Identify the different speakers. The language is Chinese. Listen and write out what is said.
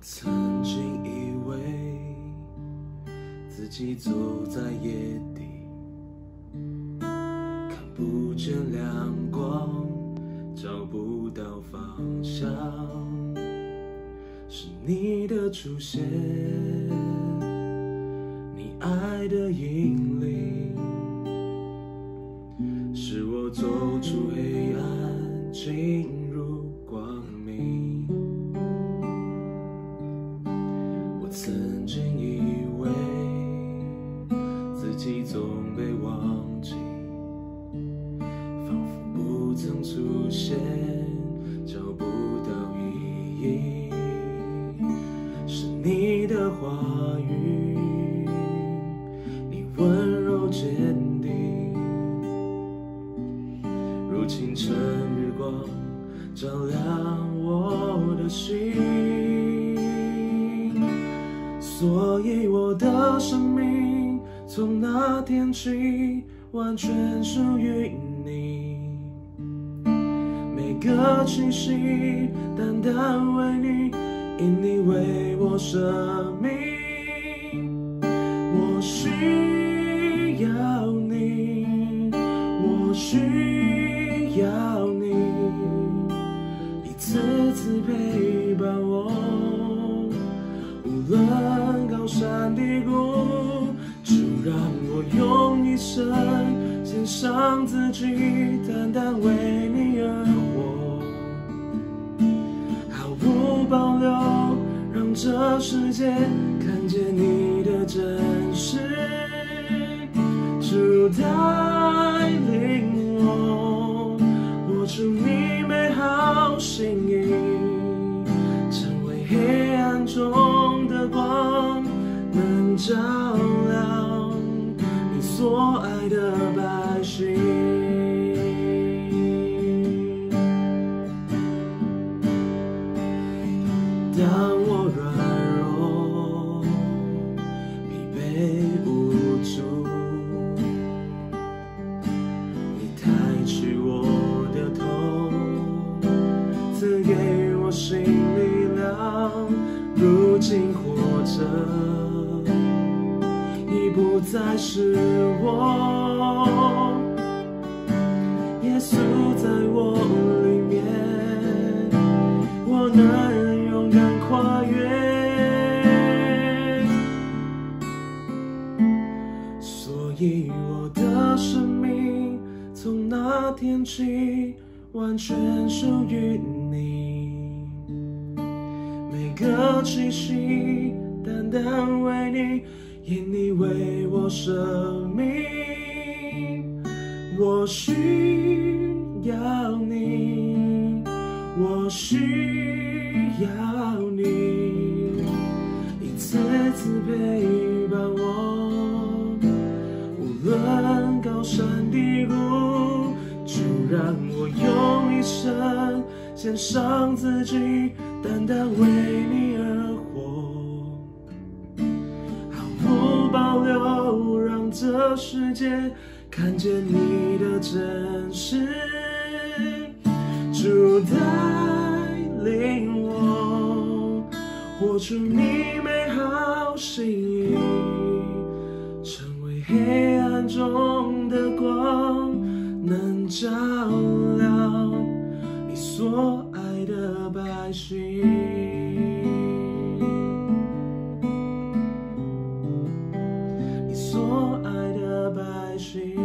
Speaker 1: 曾经以为自己走在夜底，看不见亮光，找不到方向。是你的出现，你爱的引领，使我走出黑暗，进入光明。我曾经以为自己总被忘记，仿佛不曾出现，找不到意义。是你的话语，你温柔坚定，如清晨日光，照亮我的心。所以我的生命从那天起完全属于你，每个气息单单为你，因你为我舍命。我需要你，我需要你，一次次陪伴我，无论高山低谷，就让我用一生献上自己，单单为你而活，毫无保留，让这世界看见你的真实。主带领我，活出你美好心意，成为黑暗中的光，能照亮你所爱的百姓。当我软弱、疲惫无助，你抬起我的头，赐给我新力量。如今活着，已不再是我，耶稣在我里面，我能勇敢跨越。所以我的生命从那天起完全属于你，每个气息单单为你，因你为我舍命。我需要你，我需要你，一次次陪伴我，无论高山低谷，就让我用一生献上自己，单单为你而活，毫无保留，让这世界看见你的真实。主带领我，活出你美好心意，成为黑暗中的光，能照亮你所爱的百姓。你所爱的百姓。